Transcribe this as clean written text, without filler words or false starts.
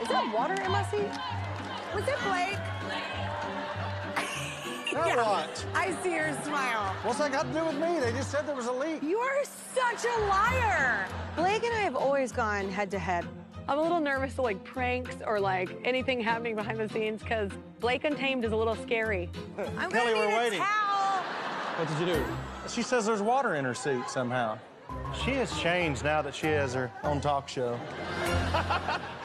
Is there water in my seat? Was it Blake? Now what? I see your smile. What's that got to do with me? They just said there was a leak. You are such a liar. Blake and I have always gone head-to-head. I'm a little nervous to like pranks or like anything happening behind the scenes because Blake Untamed is a little scary. I'm Kelly, gonna need we're a waiting. towel. What did you do? She says there's water in her seat somehow. She has changed now that she has her own talk show.